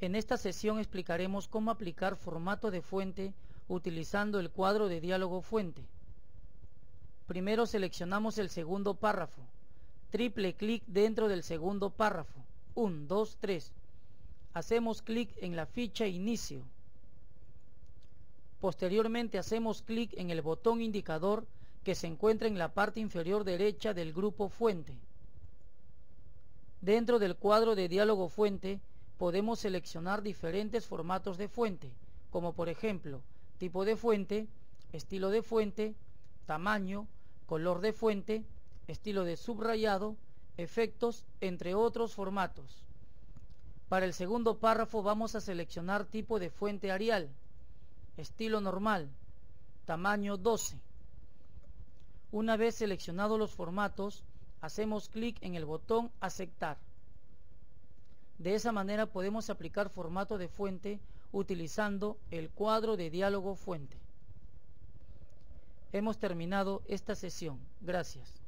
En esta sesión explicaremos cómo aplicar formato de fuente utilizando el cuadro de diálogo fuente. Primero seleccionamos el segundo párrafo. Triple clic dentro del segundo párrafo. 1, 2, 3. Hacemos clic en la ficha Inicio. Posteriormente hacemos clic en el botón indicador que se encuentra en la parte inferior derecha del grupo Fuente. Dentro del cuadro de diálogo fuente podemos seleccionar diferentes formatos de fuente, como por ejemplo, tipo de fuente, estilo de fuente, tamaño, color de fuente, estilo de subrayado, efectos, entre otros formatos. Para el segundo párrafo vamos a seleccionar tipo de fuente Arial, estilo normal, tamaño 12. Una vez seleccionados los formatos, hacemos clic en el botón Aceptar. De esa manera podemos aplicar formato de fuente utilizando el cuadro de diálogo fuente. Hemos terminado esta sesión. Gracias.